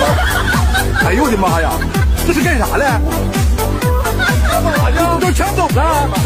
哎呦我的妈呀，这是干啥嘞？干嘛呀？都抢走了。